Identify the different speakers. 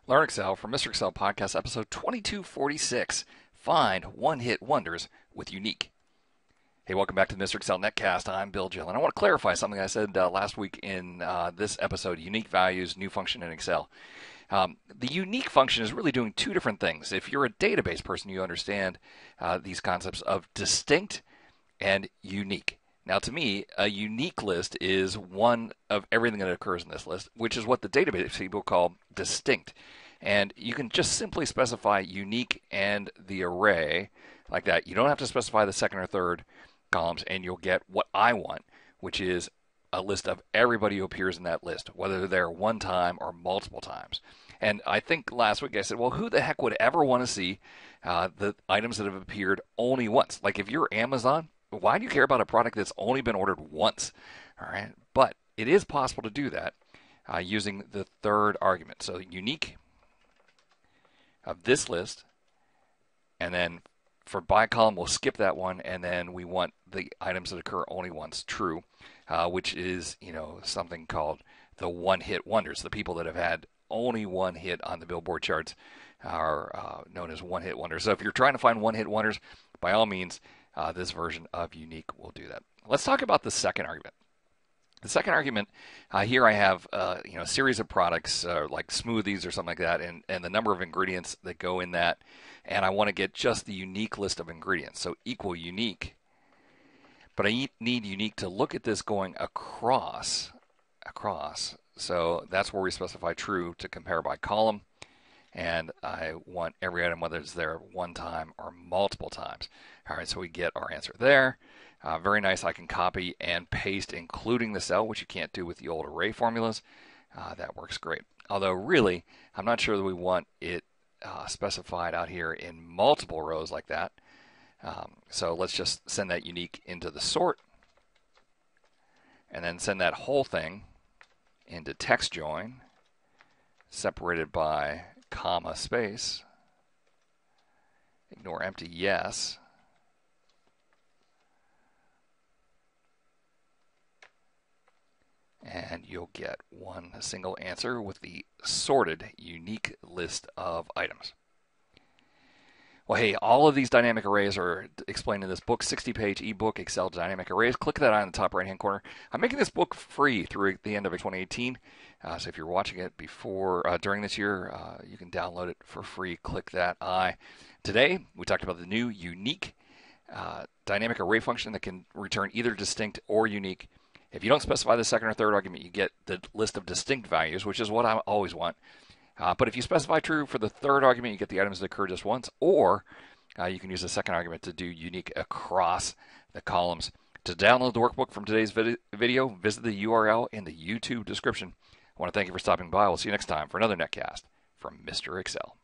Speaker 1: Learn Excel from Mr. Excel Podcast, episode 2246. Find one-hit wonders with Unique. Hey, welcome back to the Mr. Excel Netcast. I'm Bill Gill, and I want to clarify something I said last week in this episode, Unique Values, New Function in Excel. The unique function is really doing two different things. If you're a database person, you understand these concepts of distinct and unique. Now, to me, a unique list is one of everything that occurs in this list, which is what the database people call distinct. And you can just simply specify unique and the array like that. You don't have to specify the second or third columns, and you'll get what I want, which is a list of everybody who appears in that list, whether they're one time or multiple times. And I think last week I said, well, who the heck would ever want to see the items that have appeared only once? Like if you're Amazon, why do you care about a product that's only been ordered once? All right, but it is possible to do that using the third argument. So unique of this list, and then for by column, we'll skip that one, and then we want the items that occur only once, true, which is something called the one-hit wonders. The people that have had only one hit on the Billboard charts are known as one-hit wonders. So if you're trying to find one-hit wonders, by all means, this version of unique will do that. Let's talk about the second argument. The second argument, here I have a series of products like smoothies or something like that, and the number of ingredients that go in that, and I want to get just the unique list of ingredients. So equal unique, but I need unique to look at this going across. So that's where we specify true to compare by column, and I want every item, whether it's there one time or multiple times. All right, so we get our answer there. Very nice. I can copy and paste, including the cell, which you can't do with the old array formulas. That works great. Although, really, I'm not sure that we want it specified out here in multiple rows like that. So let's just send that unique into the sort, and then send that whole thing into TextJoin, separated by comma space. Ignore empty yes. And you'll get one single answer with the sorted unique list of items. Well, hey, all of these dynamic arrays are explained in this book, 60-page ebook, Excel Dynamic Arrays. Click that on the top right-hand corner. I'm making this book free through the end of 2018. So if you're watching it during this year, you can download it for free. Click that I. Today, we talked about the new unique dynamic array function that can return either distinct or unique. If you don't specify the second or third argument, you get the list of distinct values, which is what I always want. But if you specify true for the third argument, you get the items that occur just once, or you can use the second argument to do unique across the columns. To download the workbook from today's video, visit the URL in the YouTube description. I want to thank you for stopping by. We'll see you next time for another netcast from Mr. Excel.